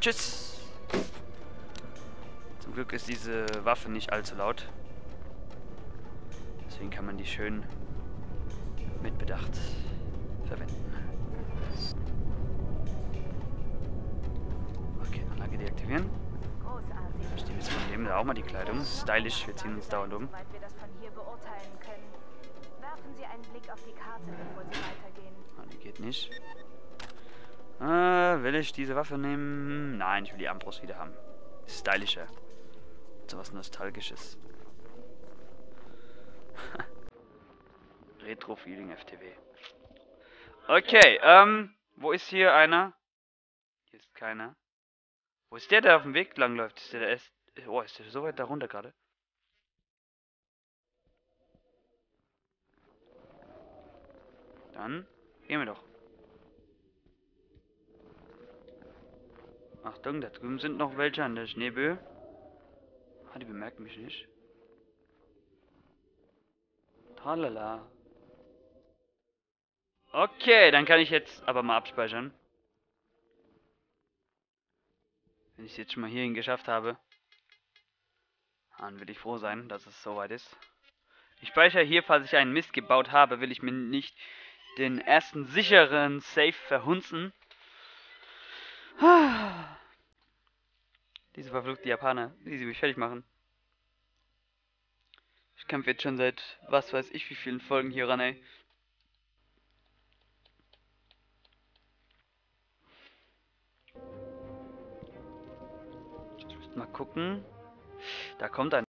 Tschüss. Zum Glück ist diese Waffe nicht allzu laut. Deswegen kann man die schön mit Bedacht verwenden. Okay, Anlage deaktivieren. Stehen wir jetzt von dem da auch mal die Kleidung. Stylisch, wir ziehen uns dauernd um. Werfen Sie einen Blick auf die Karte, bevor Sie weitergehen. Ah, die geht nicht. Will ich diese Waffe nehmen? Nein, ich will die Armbrust wieder haben. Stylischer. So was Nostalgisches. Retro-Feeling FTW. Okay, wo ist hier einer? Hier ist keiner. Wo ist der auf dem Weg lang läuft? Ist der erst... Oh, ist der so weit da runter gerade? Dann gehen wir doch. Achtung, da drüben sind noch welche an der Schneeböe. Ah, die bemerken mich nicht. Tralala. Okay, dann kann ich jetzt aber mal abspeichern. Wenn ich es jetzt schon mal hierhin geschafft habe, dann will ich froh sein, dass es soweit ist. Ich speichere hier, falls ich einen Mist gebaut habe, will ich mir nicht den ersten sicheren Safe verhunzen. Diese verfluchten Japaner, wie sie mich fertig machen. Ich kämpfe jetzt schon seit was weiß ich wie vielen Folgen hier ran, ey. Ich muss mal gucken. Da kommt ein...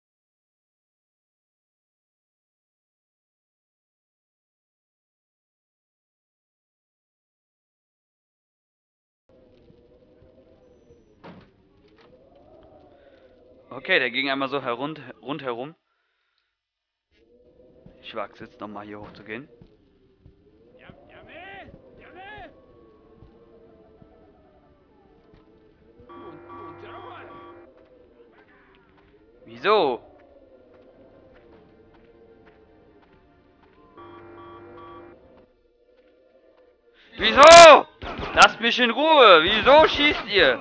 Okay, der ging einmal so rundherum. Ich wage es jetzt nochmal hier hoch zu gehen. Wieso? Wieso? Lasst mich in Ruhe. Wieso schießt ihr?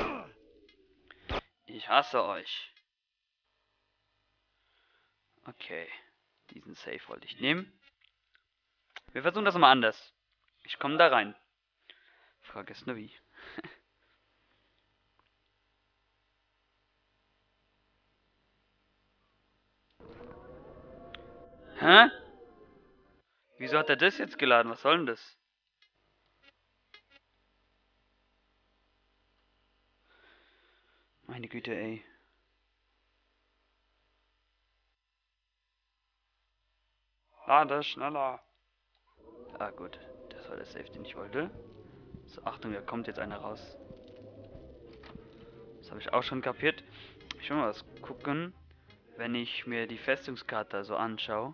Ich hasse euch. Okay. Diesen Safe wollte ich nehmen. Wir versuchen das mal anders. Ich komme da rein. Frage ist nur wie. Hä? Wieso hat er das jetzt geladen? Was soll denn das? Meine Güte, ey. Lade schneller. Ah gut, das war der Safe, den ich wollte. So, Achtung, da kommt jetzt einer raus. Das habe ich auch schon kapiert. Ich will mal was gucken, wenn ich mir die Festungskarte so anschaue.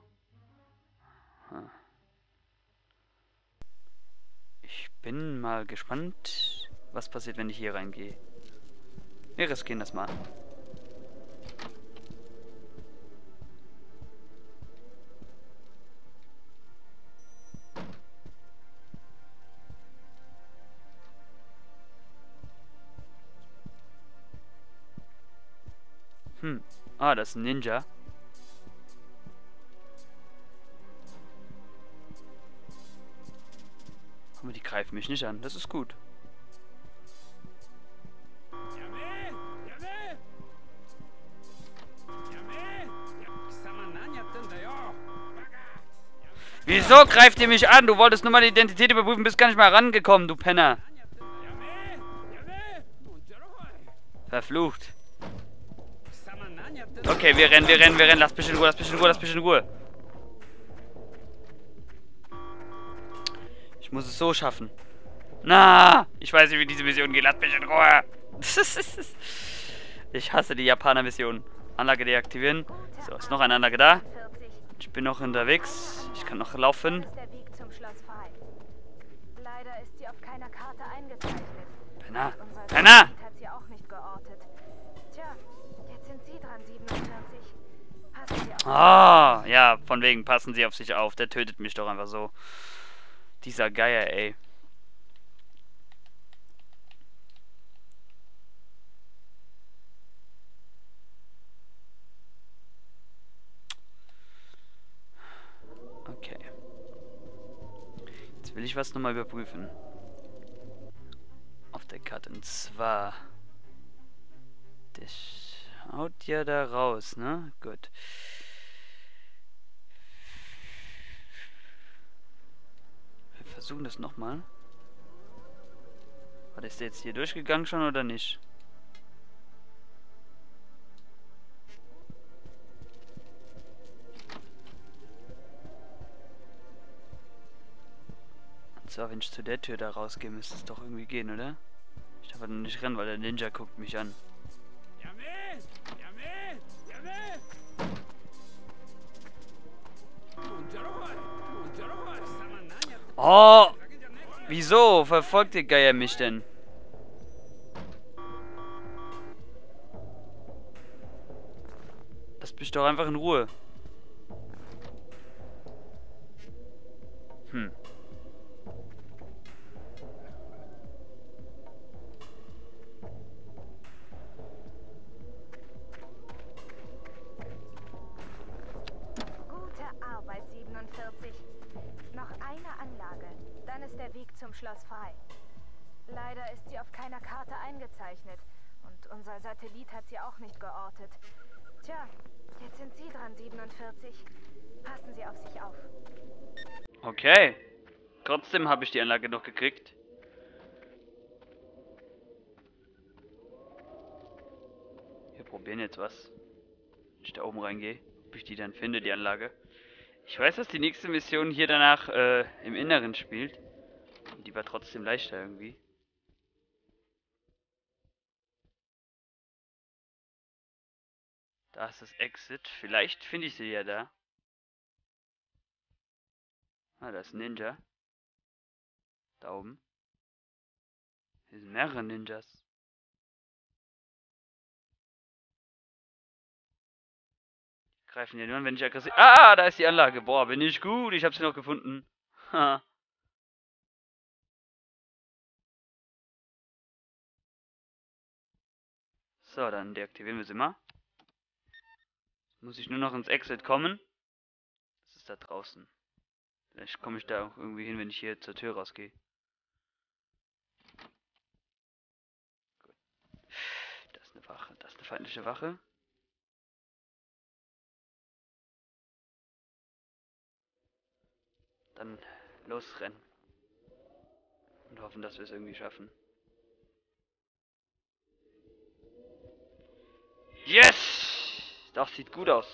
Ich bin mal gespannt, was passiert, wenn ich hier reingehe. Wir riskieren das mal. Ah, das ist ein Ninja. Aber die greifen mich nicht an. Das ist gut. Wieso greift ihr mich an? Du wolltest nur mal die Identität überprüfen, bist gar nicht mal rangekommen, du Penner. Verflucht. Okay, wir rennen. Lass mich in Ruhe. Ich muss es so schaffen. Na, ich weiß nicht, wie diese Mission geht. Lass mich in Ruhe. Ich hasse die Japaner-Mission. Anlage deaktivieren. So, ist noch eine Anlage da. Ich bin noch unterwegs. Ich kann noch laufen. Penner! Ah, ja, von wegen, passen Sie auf sich auf. Der tötet mich doch einfach so. Dieser Geier, ey. Jetzt will ich was nochmal überprüfen. Auf der Karte. Und zwar... Der schaut ja da raus, ne? Gut. Wir versuchen das nochmal. War das jetzt hier durchgegangen schon oder nicht? Und zwar, wenn ich zu der Tür da rausgehe, müsste es doch irgendwie gehen, oder? Ich darf aber nicht rennen, weil der Ninja guckt mich an. Oh! Wieso verfolgt der Geier mich denn? Lass mich doch einfach in Ruhe. Hm. Gute Arbeit, 47. Noch eine Anlage. Dann ist der Weg zum Schloss frei. Leider ist sie auf keiner Karte eingezeichnet. Und unser Satellit hat sie auch nicht geortet. Tja, jetzt sind Sie dran, 47. Passen Sie auf sich auf. Okay. Trotzdem habe ich die Anlage noch gekriegt. Wir probieren jetzt was. Wenn ich da oben reingehe, ob ich die dann finde, die Anlage. Ich weiß, dass die nächste Mission hier danach im Inneren spielt. Die war trotzdem leichter irgendwie. Da ist das Exit. Vielleicht finde ich sie ja da. Ah, da ist ein Ninja. Da oben. Hier sind mehrere Ninjas. Greifen ja nur, wenn ich aggressiv... Ah, da ist die Anlage. Boah, bin ich gut. Ich habe sie noch gefunden. Ha. So, dann deaktivieren wir sie mal. Muss ich nur noch ins Exit kommen. Das ist da draußen. Vielleicht komme ich da auch irgendwie hin, wenn ich hier zur Tür rausgehe. Gut. Da ist eine Wache. Da ist eine feindliche Wache. Dann losrennen. Und hoffen, dass wir es irgendwie schaffen. Yes! Das sieht gut aus.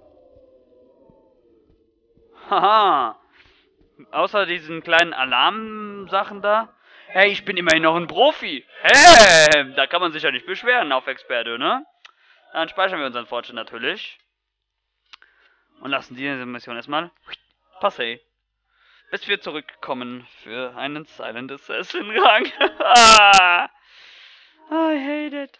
Haha. Außer diesen kleinen Alarmsachen da. Hey, ich bin immerhin noch ein Profi. Hey, da kann man sich ja nicht beschweren auf Experte, ne? Dann speichern wir unseren Fortschritt natürlich. Und lassen diese Mission erstmal passé. Bis wir zurückkommen für einen Silent Assassin Rang. I hate it.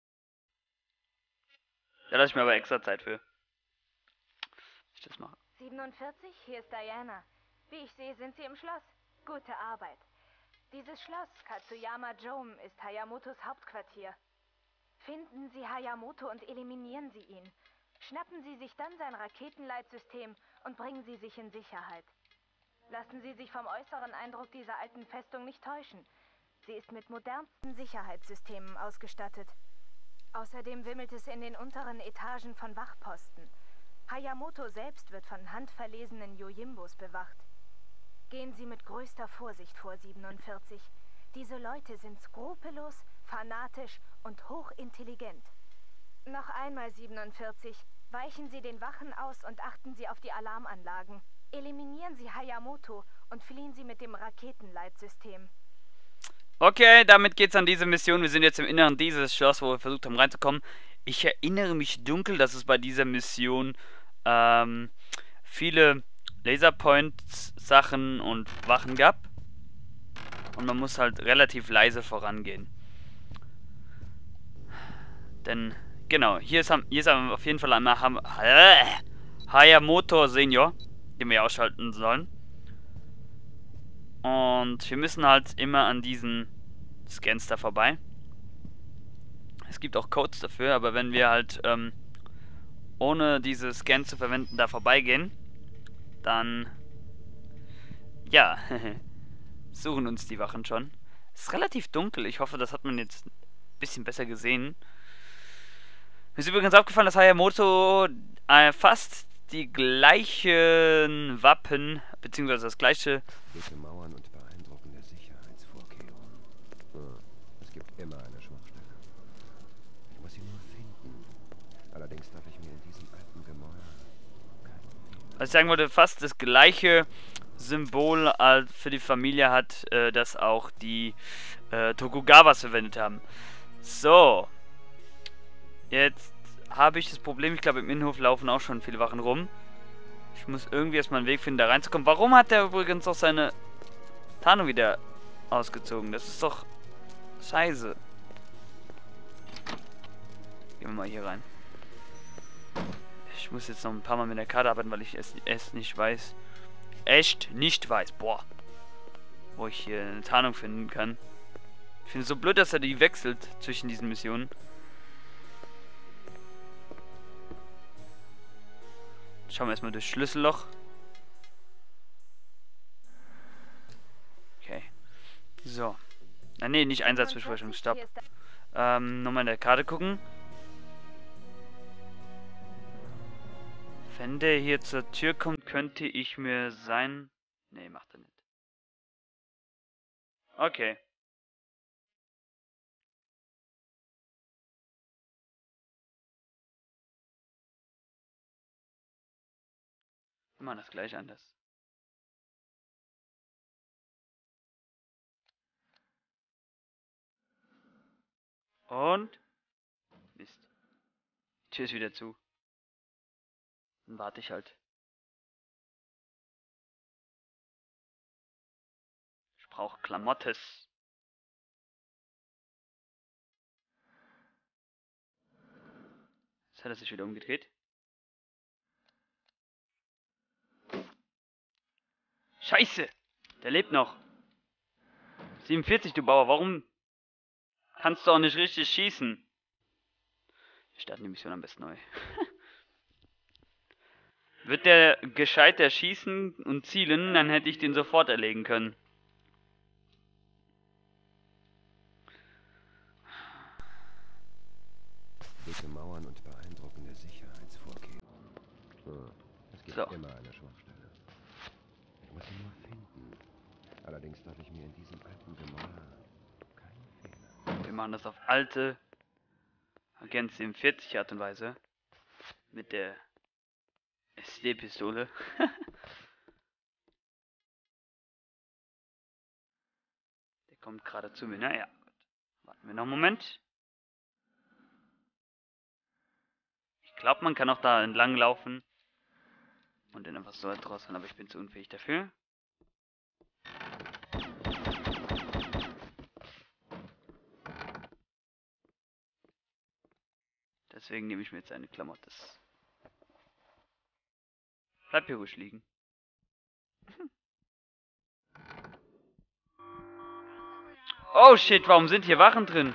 Da lasse ich mir aber extra Zeit für. Ich das mache. 47, hier ist Diana. Wie ich sehe, sind Sie im Schloss. Gute Arbeit. Dieses Schloss, Katsuyama Dome, ist Hayamotos Hauptquartier. Finden Sie Hayamoto und eliminieren Sie ihn. Schnappen Sie sich dann sein Raketenleitsystem und bringen Sie sich in Sicherheit. Lassen Sie sich vom äußeren Eindruck dieser alten Festung nicht täuschen. Sie ist mit modernsten Sicherheitssystemen ausgestattet. Außerdem wimmelt es in den unteren Etagen von Wachposten. Hayamoto selbst wird von handverlesenen Yojimbos bewacht. Gehen Sie mit größter Vorsicht vor, 47. Diese Leute sind skrupellos, fanatisch und hochintelligent. Noch einmal, 47. Weichen Sie den Wachen aus und achten Sie auf die Alarmanlagen. Eliminieren Sie Hayamoto und fliehen Sie mit dem Raketenleitsystem. Okay, damit geht's an diese Mission. Wir sind jetzt im Inneren dieses Schloss, wo wir versucht haben reinzukommen. Ich erinnere mich dunkel, dass es bei dieser Mission viele Laserpoints, Sachen und Wachen gab. Und man muss halt relativ leise vorangehen. Denn, genau, hier ist auf jeden Fall einmal Hayamoto Senior, den wir ausschalten sollen. Und wir müssen halt immer an diesen Scans da vorbei. Es gibt auch Codes dafür, aber wenn wir halt ohne diese Scans zu verwenden da vorbeigehen, dann ja, suchen uns die Wachen schon. Es ist relativ dunkel. Ich hoffe, das hat man jetzt ein bisschen besser gesehen. Mir ist übrigens aufgefallen, dass Hayamoto fast die gleichen Wappen, beziehungsweise das gleiche... Dicke Mauern und beeindruckende Sicherheitsvorkehrungen. Es gibt immer eine Schwachstelle. Ich muss sie nur finden. Allerdings darf ich mir in diesem alten Gemäuer keinen Fehler... Was ich sagen wollte, fast das gleiche Symbol für die Familie hat, das auch die Tokugawas verwendet haben. So. Jetzt habe ich das Problem, ich glaube im Innenhof laufen auch schon viele Wachen rum. Ich muss irgendwie erstmal einen Weg finden, da reinzukommen. Warum hat der übrigens auch seine Tarnung wieder ausgezogen? Das ist doch scheiße. Gehen wir mal hier rein. Ich muss jetzt noch ein paar Mal mit der Karte arbeiten, weil ich es nicht weiß. Echt nicht weiß. Boah. Wo ich hier eine Tarnung finden kann. Ich finde es so blöd, dass er die wechselt zwischen diesen Missionen. Schauen wir erstmal durchs Schlüsselloch. Okay. So. Ah, nee, nicht Einsatzbesprechung. Stopp. Nochmal in der Karte gucken. Wenn der hier zur Tür kommt, könnte ich mir sein... Nee, macht er nicht. Okay. Wir machen das gleich anders. Und... Mist. Die Tür ist wieder zu. Dann warte ich halt. Ich brauche Klamottes. Jetzt hat er sich wieder umgedreht. Scheiße! Der lebt noch. 47, du Bauer. Warum kannst du auch nicht richtig schießen? Wir starten die Mission am besten neu. Wird der gescheiter schießen und zielen, dann hätte ich den sofort erlegen können. Dicke Mauern und beeindruckende Sicherheitsvorkehrungen. Es gibt So. immer eine Schwachstelle. Ich muss sie nur finden. Allerdings darf ich mir in diesem alten Gemäuer keinen Fehler... Wir machen das auf alte Agent 47 Art und Weise. Mit der SD-Pistole. Der kommt gerade zu mir. Naja, warten wir noch einen Moment. Ich glaube, man kann auch da entlang laufen. Und den einfach so draußen, aber ich bin zu unfähig dafür. Deswegen nehme ich mir jetzt eine Klamottes. Bleib hier ruhig liegen. Oh shit, warum sind hier Wachen drin?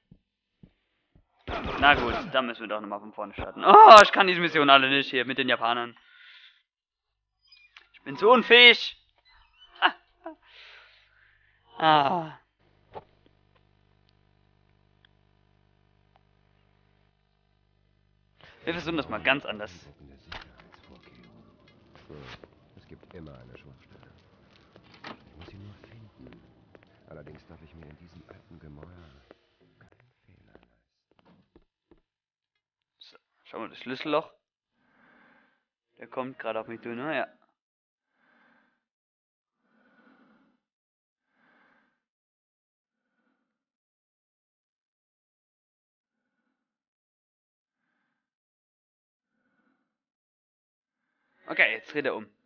Na gut, dann müssen wir doch nochmal von vorne starten. Oh, ich kann diese Mission alle nicht hier mit den Japanern. Ich bin zu unfähig. Ah. Wir versuchen das mal ganz anders. Beeindruckende Sicherheitsvorkehrungen. Es gibt immer eine Schwachstelle. Ich muss sie nur finden. Allerdings darf ich mir in diesem alten Gemäuer keinen Fehler leisten. So, schauen wir das Schlüsselloch. Der kommt gerade auf mich zu, ne? Ja. Okay, jetzt dreht er um.